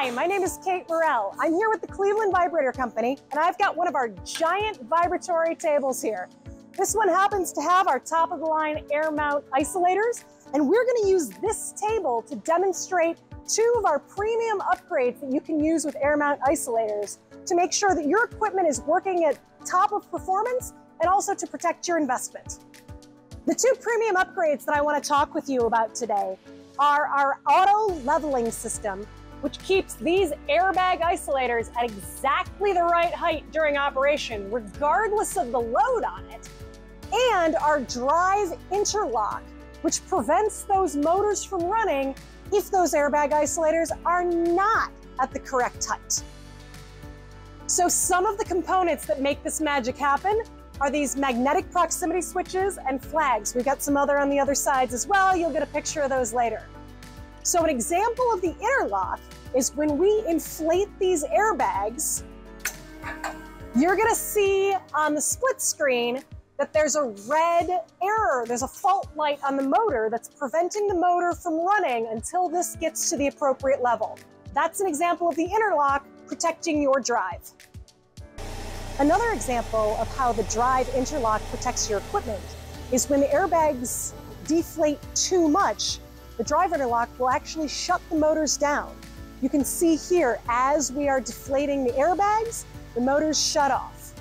Hi, my name is Kate Morel. I'm here with the Cleveland Vibrator Company, and I've got one of our giant Vibratory tables here. This one happens to have our top-of-the-line air mount isolators, and we're going to use this table to demonstrate two of our premium upgrades that you can use with air mount isolators to make sure that your equipment is working at top of performance and also to protect your investment. The two premium upgrades that I want to talk with you about today are our Autoleveling System, which keeps these airbag isolators at exactly the right height during operation, regardless of the load on it, and our Drive Interlock, which prevents those motors from running if those airbag isolators are not at the correct height. So some of the components that make this magic happen are these magnetic proximity switches and flags. We've got some other on the other sides as well. You'll get a picture of those later. So an example of the interlock is when we inflate these airbags, you're gonna see on the split screen that there's a red error. There's a fault light on the motor that's preventing the motor from running until this gets to the appropriate level. That's an example of the interlock protecting your drive. Another example of how the Drive Interlock protects your equipment is when the airbags deflate too much, the Drive Interlock will actually shut the motors down. You can see here, as we are deflating the airbags, the motors shut off.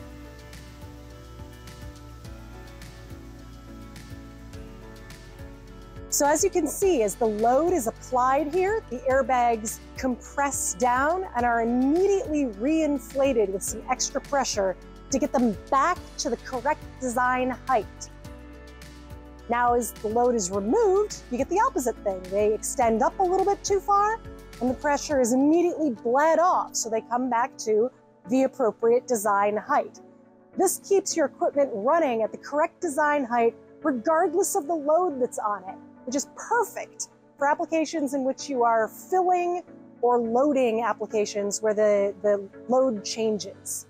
So as you can see, as the load is applied here, the airbags compress down and are immediately reinflated with some extra pressure to get them back to the correct design height. Now, as the load is removed, you get the opposite thing. They extend up a little bit too far, and the pressure is immediately bled off, so they come back to the appropriate design height. This keeps your equipment running at the correct design height, regardless of the load that's on it, which is perfect for applications in which you are filling or loading applications where the load changes.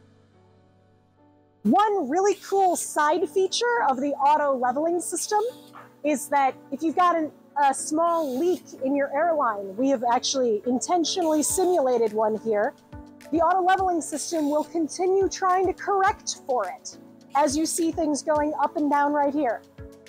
One really cool side feature of the Autoleveling System is that if you've got a small leak in your airline, we have actually intentionally simulated one here, the Autoleveling System will continue trying to correct for it as you see things going up and down right here.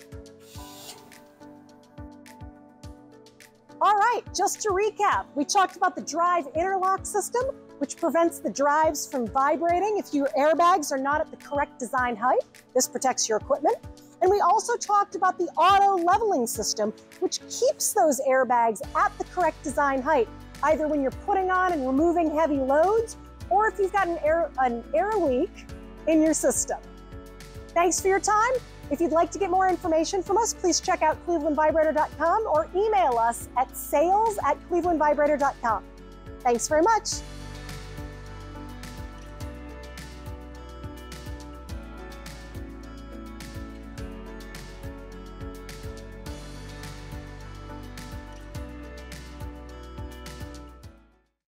All right, just to recap, we talked about the Drive Interlock System, which prevents the drives from vibrating if your airbags are not at the correct design height. This protects your equipment. And we also talked about the Autoleveling System, which keeps those airbags at the correct design height, either when you're putting on and removing heavy loads, or if you've got an air leak in your system. Thanks for your time. If you'd like to get more information from us, please check out clevelandvibrator.com or email us at sales@clevelandvibrator.com. Thanks very much.